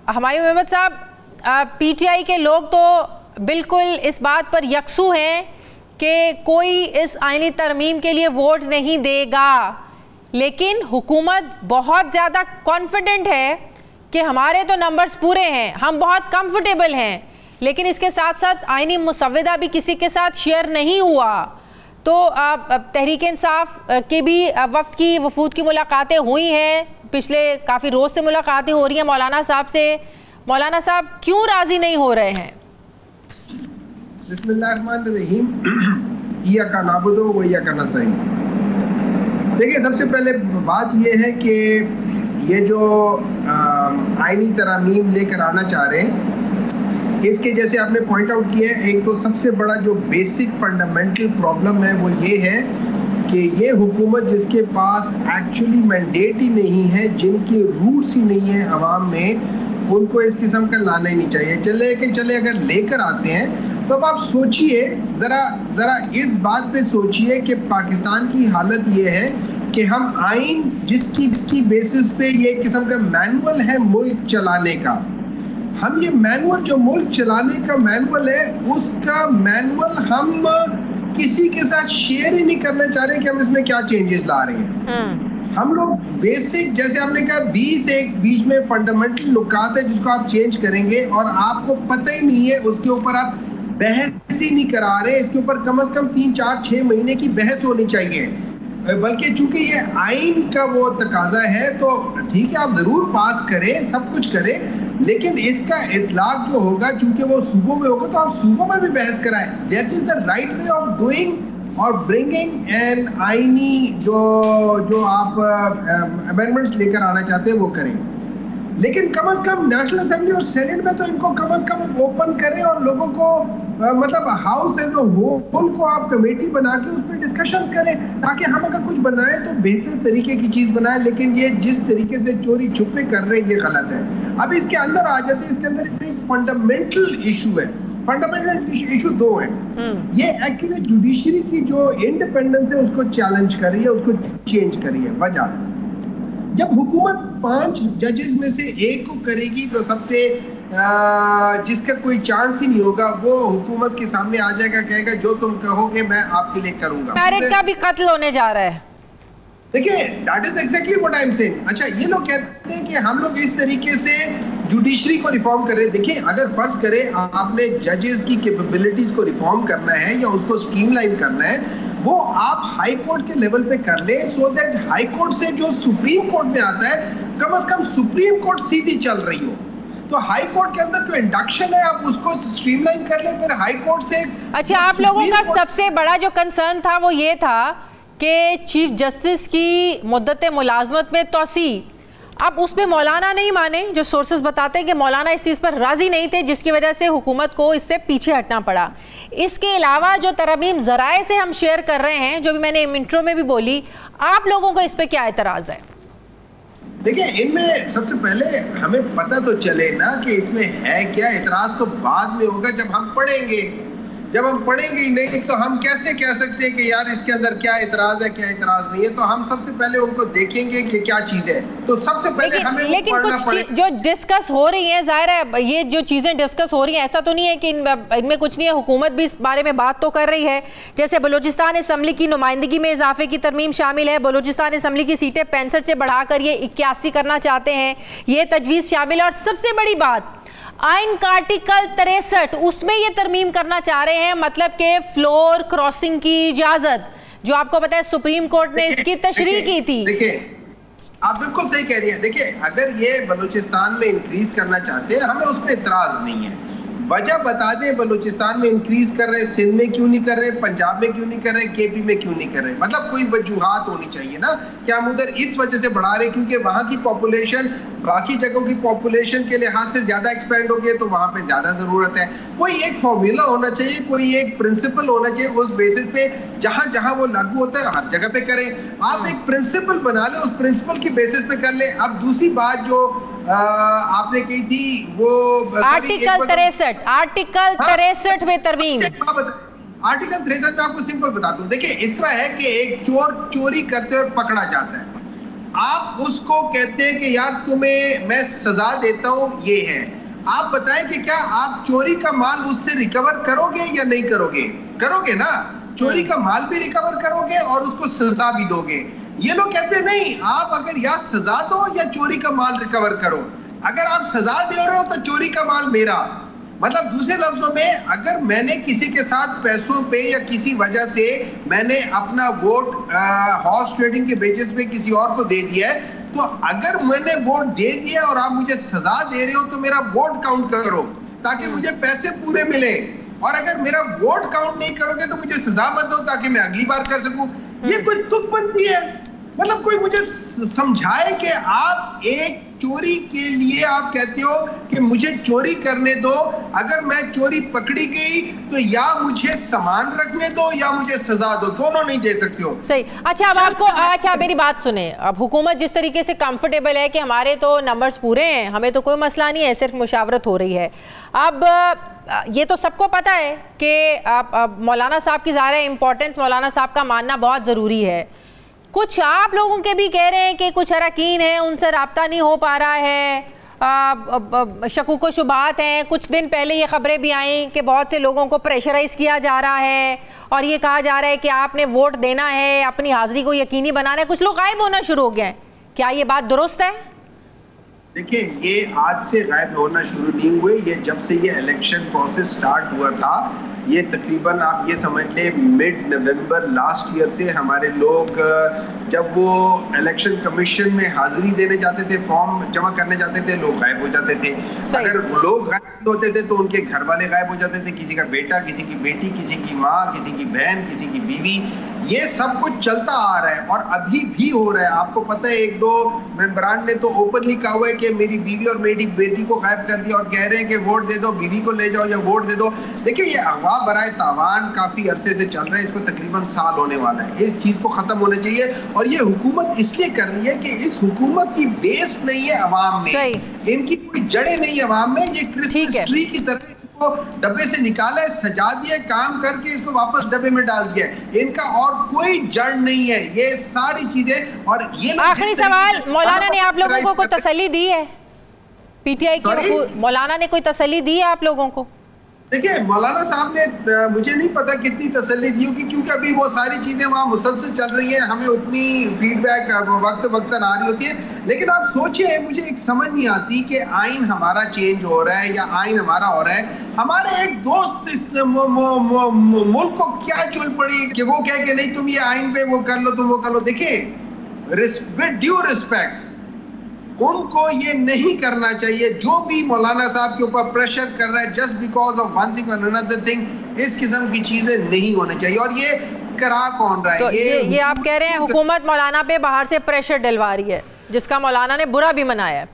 हमायूं अहमद साहब, पीटीआई के लोग तो बिल्कुल इस बात पर यकसू हैं कि कोई इस आईनी तरमीम के लिए वोट नहीं देगा, लेकिन हुकूमत बहुत ज़्यादा कॉन्फिडेंट है कि हमारे तो नंबर्स पूरे हैं, हम बहुत कंफर्टेबल हैं, लेकिन इसके साथ साथ आईनी मुसव्विदा भी किसी के साथ शेयर नहीं हुआ। तो तहरीक इंसाफ के भी वफ्द की वफूद की मुलाकातें हुई हैं, पिछले काफ़ी रोज़ से मुलाकातें हो रही हैं मौलाना साहब से। मौलाना साहब क्यों राज़ी नहीं हो रहे हैं? बिस्मिल्लाहिर्रहमानिर्रहीम, इय्याका नअबुदु व इय्याका नस्तईन। देखिए, सबसे पहले बात यह है कि ये जो आईनी तरमीम लेकर आना चाह रहे हैं, इसके जैसे आपने पॉइंट आउट किया है, एक तो सबसे बड़ा जो बेसिक फंडामेंटल प्रॉब्लम है वो ये है कि ये हुकूमत जिसके पास एक्चुअली मैंडेट ही नहीं है, जिनकी रूट्स ही नहीं है अवाम में, उनको इस किस्म का लाना ही नहीं चाहिए। चले अगर लेकर आते हैं तो अब आप सोचिए, ज़रा इस बात पे सोचिए कि पाकिस्तान की हालत ये है कि हम आइन जिसकी बेसिस पे ये किस्म का मैनुअल है मुल्क चलाने का, हम ये मैनुअल जो मुल्क चलाने का मैनुअल है, उसका मैनुअल हम किसी के साथ शेयर ही नहीं करना चाह रहे कि हम इसमें क्या चेंजेस ला रहे हैं। हम लोग बेसिक, जैसे आपने कहा, 20 एक बीच में फंडामेंटल नुकात है जिसको आप चेंज करेंगे और आपको पता ही नहीं है, उसके ऊपर आप बहस ही नहीं करा रहे। इसके ऊपर कम से कम 3, 4, 6 महीने की बहस होनी चाहिए, बल्कि चूंकि ये आइन का वो तकाजा है तो ठीक है, आप जरूर पास करें, सब कुछ करें, लेकिन इसका इतलाक जो होगा, चूंकि वो सूबों में होगा, तो आप सूबों में भी बहस कराएं। That is the right way of doing और ब्रिंगिंग एन आईनी जो आप अमेंडमेंट्स लेकर आना चाहते हैं वो करें। लेकिन कम से कम नेशनल असेंबली और सेनेट में तो इनको कम से कम ओपन करें और लोगों को मतलब हाउस एज अ होल को आप कमेटी बना के उस पर डिस्कशंस करें, ताकि हम अगर कुछ बनाएं तो बेहतर तरीके की चीज़ बनाएं। लेकिन ये जिस तरीके से चोरी छुपे कर रहे हैं, ये गलत है। अब इसके अंदर आ जाते हैं, इसके अंदर एक फंडामेंटल इशू है। फंडामेंटल इशू 2 है। ये एक्चुअली जुडिशरी की जो इंडिपेंडेंस है उसको चैलेंज कर रही है, उसको चेंज कर रही है। वजह, जब हुकूमत 5 जजेस में से एक को करेगी तो सबसे जिसका कोई चांस ही नहीं होगा, वो हुकूमत के सामने आ जाएगा, कहेगा जो तुम कहोगे मैं आपके लिए करूंगा। मैरिट का भी कत्ल होने जा रहा है। देखिए, that is exactly what I am saying. अच्छा, ये लोग कहते हैं कि हम लोग इस तरीके से जुडिशरी को रिफॉर्म कर रहे हैं। देखिए, अगर फर्ज करें आपने जजेस की कैपेबिलिटीज को रिफॉर्म करना है या उसको स्ट्रीमलाइन करना है, वो आप हाई कोर्ट के लेवल पे कर ले, सो दैट हाई कोर्ट से जो सुप्रीम कोर्ट में आता है, कम से कम सुप्रीम कोर्ट सीधी चल रही हो। तो हाई कोर्ट के अंदर जो इंडक्शन है आप उसको स्ट्रीमलाइन कर ले, फिर हाई कोर्ट से। अच्छा, आप लोगों का सबसे बड़ा जो कंसर्न था वो ये था कि चीफ जस्टिस की मुद्दत मुलाजमत में तोसी, अब उसमें मौलाना नहीं माने। जो सोर्सेज बताते हैं कि मौलाना इस चीज़ पर राजी नहीं थे, जिसकी वजह से हुकूमत को इससे पीछे हटना पड़ा। इसके अलावा जो तरमीम ज़राए से हम शेयर कर रहे हैं, जो भी मैंने इंट्रो में भी बोली, आप लोगों को इस पर क्या एतराज़ है? देखिए, इनमें सबसे पहले हमें पता तो चले ना कि इसमें है क्या। एतराज़ तो बाद में होगा जब हम पढ़ेंगे। जब हम पढ़ेंगे ही नहीं तो हम कैसे कह सकते हैं कि यार इसके अंदर क्या इतराज है, क्या इतराज नहीं है। तो हम सबसे पहले उनको देखेंगे कि क्या चीज है। तो सबसे पहले हमें लेकिन कुछ जो डिस्कस हो रही है, जाहिर है ये जो चीजें डिस्कस हो रही हैं, ऐसा तो नहीं है कि इनमें कुछ नहीं है। हुकूमत भी इस बारे में बात तो कर रही है। जैसे बलूचिस्तान असम्बली की नुमाइंदगी में इजाफे की तरमीम शामिल है। बलूचिस्तान असम्बली की सीटें 65 से बढ़ाकर ये 81 करना चाहते हैं, ये तजवीज़ शामिल है। और सबसे बड़ी बात, आइन का आर्टिकल 63 उसमें ये तरमीम करना चाह रहे हैं, मतलब के फ्लोर क्रॉसिंग की इजाजत, जो आपको पता है सुप्रीम कोर्ट ने इसकी तशरीह की थी। देखिए, आप बिल्कुल सही कह रही हैं। देखिए, अगर ये बलूचिस्तान में इंक्रीज करना चाहते हैं, हमें उस पर इतराज नहीं है। वजह बता दें, बलूचिस्तान में इंक्रीज कर रहे, सिंध में क्यों नहीं कर रहे, पंजाब में क्यों नहीं कर रहे, केपी में क्यों नहीं कर रहे। मतलब कोई वजूहात होनी चाहिए ना कि हम उधर इस वजह से बढ़ा रहे क्योंकि वहां की पॉपुलेशन बाकी जगहों की पॉपुलेशन के लिहाज से ज्यादा एक्सपेंड हो गई, तो वहां पे ज्यादा जरूरत है। कोई एक फॉर्मूला होना चाहिए, कोई एक प्रिंसिपल होना चाहिए, उस बेसिस पे जहां जहां वो लागू होता है हर जगह पे करें। आप एक प्रिंसिपल बना ले, उस प्रिंसिपल की बेसिस पे कर ले। अब दूसरी बात जो आपने कही थी वो आर्टिकल 63 में तरमीम। आर्टिकल 63 में आपको सिंपल बताता हूँ। देखिए, इस तरह है कि एक चोर चोरी करते हुए पकड़ा जाता है। आप उसको कहते हैं कि यार तुम्हें मैं सजा देता हूं, ये है। आप बताएं कि क्या आप चोरी का माल उससे रिकवर करोगे या नहीं करोगे? करोगे ना, चोरी का माल भी रिकवर करोगे और उसको सजा भी दोगे। ये लोग कहते हैं नहीं, आप अगर या सजा दो या चोरी का माल रिकवर करो। अगर आप सजा दे रहे हो तो चोरी का माल मेरा। मतलब दूसरे लफ्जों में, अगर मैंने किसी के साथ पैसों पे या किसी वजह से मैंने अपना वोट हॉर्स ट्रेडिंग के बेसिस पे किसी और को दे दिया है, तो अगर मैंने वोट दे दिया और आप मुझे सजा दे रहे हो तो मेरा वोट काउंट करो ताकि मुझे पैसे पूरे मिले। और अगर मेरा वोट काउंट नहीं करोगे तो मुझे सजा मत दो ताकि मैं अगली बार कर सकूं। ये कोई तुकबंदी है? मतलब कोई मुझे समझाए कि आप एक चोरी के लिए आप कहते हो कि मुझे चोरी करने दो, अगर मैं चोरी पकड़ी गई तो या मुझे सामान रखने दो या मुझे सजा दो, दोनों नहीं दे सकते हो। सही। अच्छा, अब आपको, अच्छा मेरी बात सुने, अब हुकूमत जिस तरीके से कंफर्टेबल है कि हमारे तो नंबर्स पूरे हैं, हमें तो कोई मसला नहीं है, सिर्फ मुशावरत हो रही है। अब ये तो सबको पता है कि मौलाना साहब की ज़ाहिर इंपॉर्टेंस, मौलाना साहब का मानना बहुत ज़रूरी है। कुछ आप लोगों के भी कह रहे हैं कि कुछ अरकान हैं, उनसे रब्ता नहीं हो पा रहा है, शकूक व शुबहात हैं। कुछ दिन पहले ये खबरें भी आई कि बहुत से लोगों को प्रेशराइज किया जा रहा है और ये कहा जा रहा है कि आपने वोट देना है, अपनी हाजिरी को यकीनी बनाना है। कुछ लोग गायब होना शुरू हो गए हैं, क्या ये बात दुरुस्त है? देखिए, ये आज से गायब होना शुरू नहीं हुए। ये जब से ये इलेक्शन प्रोसेस स्टार्ट हुआ था, ये तकरीबन आप ये समझ लें मिड नवंबर लास्ट ईयर से हमारे लोग जब वो इलेक्शन कमीशन में हाजिरी देने जाते थे, फॉर्म जमा करने जाते थे, लोग गायब हो जाते थे। अगर लोग गायब होते थे तो उनके घर वाले गायब हो जाते थे, किसी का बेटा, किसी की बेटी, किसी की माँ, किसी की बहन, किसी की बीवी। ये सब कुछ चलता आ रहा है और अभी भी हो रहा है। आपको पता है, एक दो मेंबरान ने तो ओपनली कहा हुआ है कि मेरी बीवी और मेरी बेटी को गायब कर दिया और कह रहे हैं कि वोट दे दो, बीवी को ले जाओ या वोट दे दो। देखिए, ये अगवा बराए तावान काफी अरसे से चल रहा है, इसको तकरीबन साल होने वाला है। इस चीज को खत्म होना चाहिए और ये हुकूमत इसलिए कर रही है कि इस हुकूमत की बेस नहीं है अवाम में, इनकी कोई जड़ें नहीं है अवाम में। ये क्रिसमस ट्री की तरह को डब्बे से निकाला है, सजा दिया, काम करके इसको वापस डब्बे में डाल दिया। इनका और कोई जड़ नहीं है, ये सारी चीजें। और ये आखिरी सवाल, मौलाना ने आप लोगों को तसल्ली दी है? पीटीआई के मौलाना ने कोई तसल्ली दी है आप लोगों को? देखिए, मौलाना साहब ने मुझे नहीं पता कितनी तसल्ली दी होगी, क्योंकि अभी वो सारी चीजें वहाँ मुसलसल चल रही है, हमें उतनी फीडबैक वक्त वक्तन आ रही होती है। लेकिन आप सोचिए, मुझे एक समझ नहीं आती कि आइन हमारा चेंज हो रहा है या आइन हमारा हो रहा है। हमारे एक दोस्त इस मुल्क को क्या चुल पड़ी कि वो कहे कि नहीं तुम ये आइन पे वो कर लो, तुम वो कर लो। देखिए, विद ड्यू रिस्पेक्ट, उनको ये नहीं करना चाहिए। जो भी मौलाना साहब के ऊपर प्रेशर कर रहा है just because of one thing और अनदर थिंग, इस किस्म की चीजें नहीं होनी चाहिए। और ये करा कौन रहा है? तो ये आप कह रहे हैं हुकूमत मौलाना पे बाहर से प्रेशर डलवा रही है, जिसका मौलाना ने बुरा भी मनाया है।